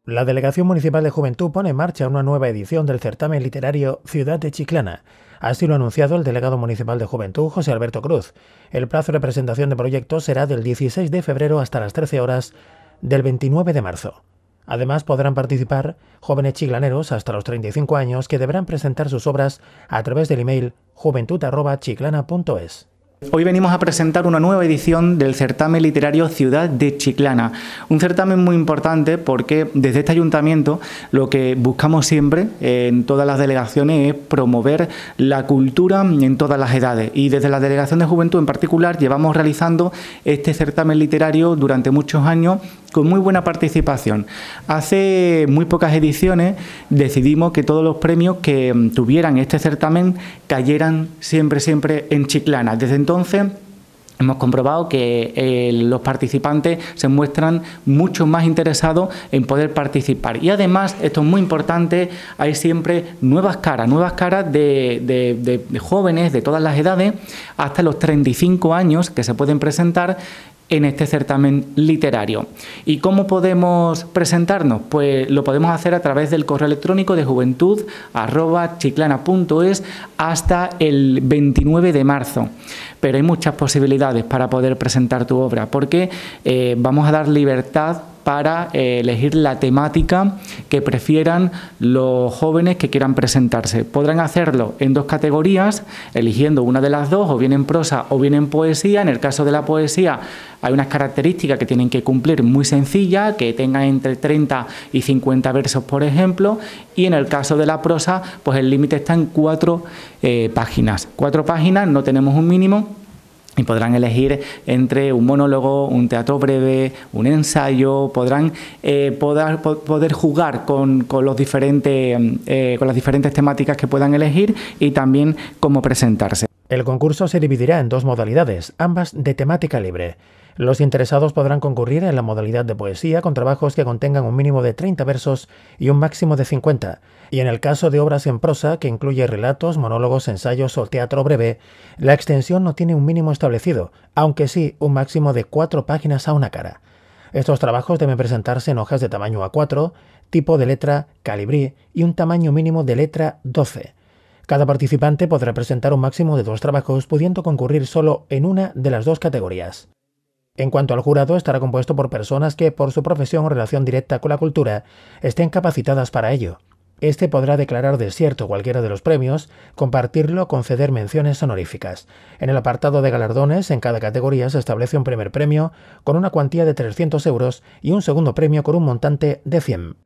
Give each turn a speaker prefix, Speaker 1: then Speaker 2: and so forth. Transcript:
Speaker 1: La Delegación Municipal de Juventud pone en marcha una nueva edición del certamen literario Ciudad de Chiclana. Así lo ha anunciado el delegado municipal de Juventud, José Alberto Cruz. El plazo de presentación de proyectos será del 16 de febrero hasta las 13 horas del 29 de marzo. Además, podrán participar jóvenes chiclaneros hasta los 35 años que deberán presentar sus obras a través del email juventud@chiclana.es.
Speaker 2: Hoy venimos a presentar una nueva edición del certamen literario Ciudad de Chiclana. Un certamen muy importante porque desde este ayuntamiento lo que buscamos siempre en todas las delegaciones es promover la cultura en todas las edades. Y desde la Delegación de Juventud en particular llevamos realizando este certamen literario durante muchos años con muy buena participación. Hace muy pocas ediciones decidimos que todos los premios que tuvieran este certamen cayeran siempre en Chiclana. Desde entonces hemos comprobado que los participantes se muestran mucho más interesados en poder participar. Y además, esto es muy importante, hay siempre nuevas caras de jóvenes de todas las edades, hasta los 35 años que se pueden presentar en este certamen literario. ¿Y cómo podemos presentarnos? Pues lo podemos hacer a través del correo electrónico de juventud@chiclana.es hasta el 29 de marzo. Pero hay muchas posibilidades para poder presentar tu obra, porque vamos a dar libertad para elegir la temática que prefieran los jóvenes que quieran presentarse. Podrán hacerlo en dos categorías, eligiendo una de las dos, o bien en prosa o bien en poesía. En el caso de la poesía hay unas características que tienen que cumplir muy sencillas, que tengan entre 30 y 50 versos, por ejemplo, y en el caso de la prosa, pues el límite está en 4 páginas. 4 páginas, no tenemos un mínimo. Y podrán elegir entre un monólogo, un teatro breve, un ensayo, podrán poder jugar con las diferentes temáticas que puedan elegir y también cómo presentarse.
Speaker 1: El concurso se dividirá en 2 modalidades, ambas de temática libre. Los interesados podrán concurrir en la modalidad de poesía con trabajos que contengan un mínimo de 30 versos y un máximo de 50. Y en el caso de obras en prosa, que incluye relatos, monólogos, ensayos o teatro breve, la extensión no tiene un mínimo establecido, aunque sí un máximo de 4 páginas a una cara. Estos trabajos deben presentarse en hojas de tamaño A4, tipo de letra calibrí y un tamaño mínimo de letra 12. Cada participante podrá presentar un máximo de 2 trabajos, pudiendo concurrir solo en una de las 2 categorías. En cuanto al jurado, estará compuesto por personas que, por su profesión o relación directa con la cultura, estén capacitadas para ello. Este podrá declarar desierto cualquiera de los premios, compartirlo o conceder menciones honoríficas. En el apartado de galardones, en cada categoría se establece un primer premio con una cuantía de 300 euros y un segundo premio con un montante de 100.